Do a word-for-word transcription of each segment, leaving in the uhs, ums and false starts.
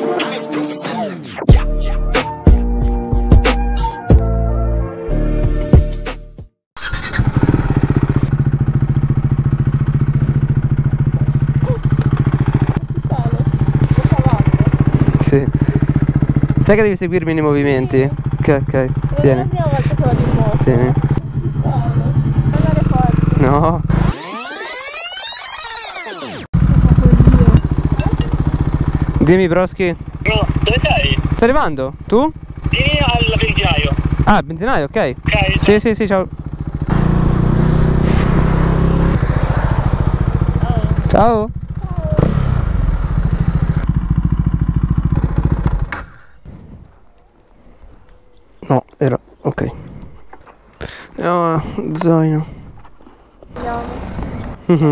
Sì. Sai che devi seguirmi nei movimenti? Ok, ok. Tieni. È la prima volta che vado in moto. Tieni. Si sale. Andare forte. No. Dimmi Broschi. No, dove sei? Sto arrivando? Tu? Vieni al benzinaio. Ah, benzinaio, ok. Ok. Sì, sì, sì, ciao. Ciao. No, era ok. Oh, zaino. Andiamo. Mhm.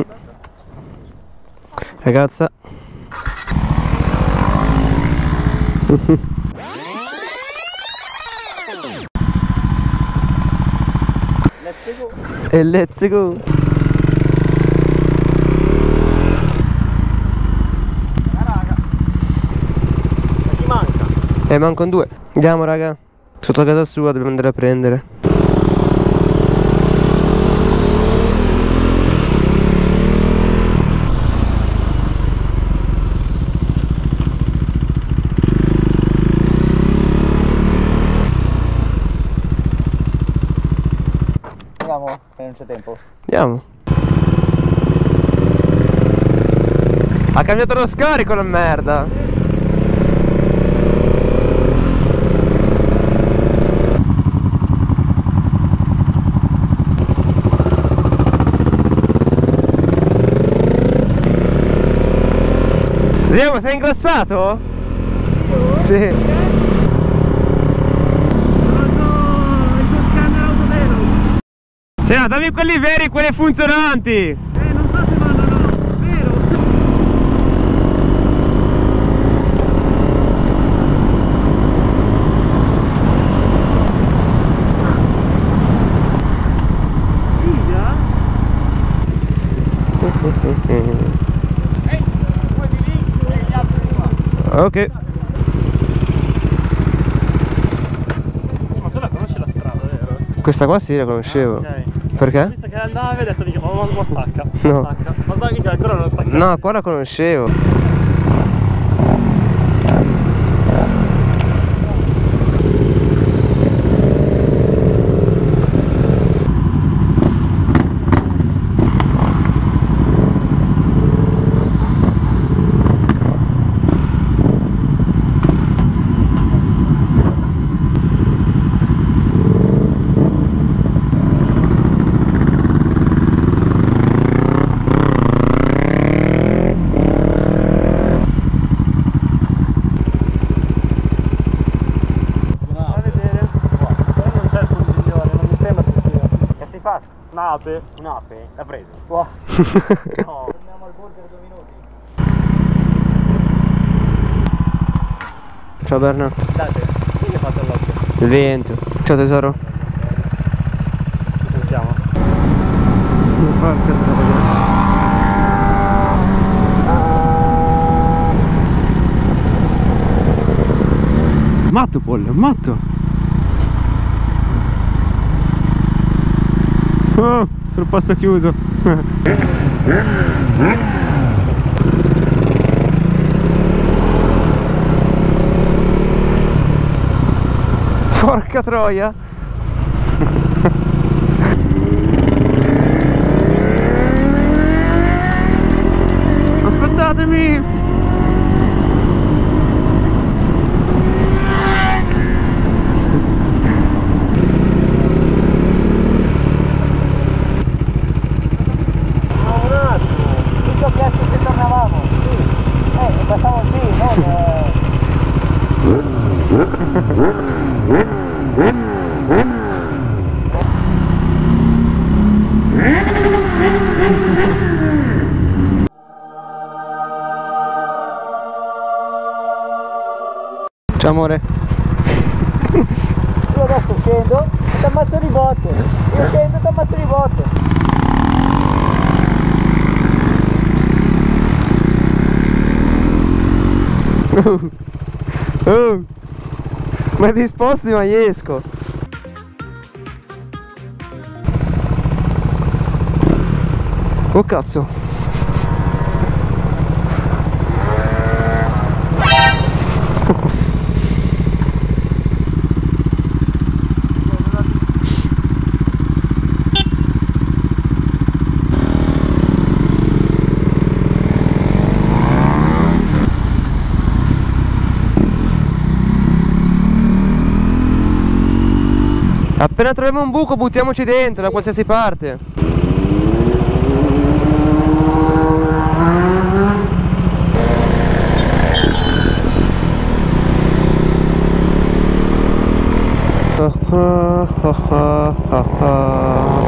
Ragazza. Let's go. E let's go. Raga. Ma chi manca? Eh, mancano due. Andiamo raga. Sotto casa sua dobbiamo andare a prendere. Andiamo, che non c'è tempo. Andiamo. Ha cambiato lo scarico la merda. Zio, ma sei ingrassato? Sì. Cioè, no, dammi quelli veri, quelli funzionanti! Eh, non so se vanno, no, vero? Figa? Ehi, due di lì e gli altri di qua. Ok. Ma tu la conosci la strada, vero? Questa qua sì, la conoscevo. Ok. Perché? Ho visto che andavi e ho detto, dico, ma, ma stacca, No. ma stacca. Ma stacca che ancora non stacca. No, qua la conoscevo. Un'ape? Un'ape? L'ha preso? Wow. No. Torniamo al burger due minuti. Ciao Berna. Date, chi che ha fatto l'occhio? Il vento. Ciao tesoro. Ci sentiamo. Porca troia. Matto pollo, matto. Oh, sul passo chiuso. Porca troia. Aspettatemi. Ciao amore. Io adesso scendo e ti ammazzo di botte. Io scendo e ti ammazzo di botte. Uh. Oh, ma disposti ma esco. Oh cazzo. Appena troviamo un buco buttiamoci dentro da qualsiasi parte. Oh, oh, oh, oh, oh.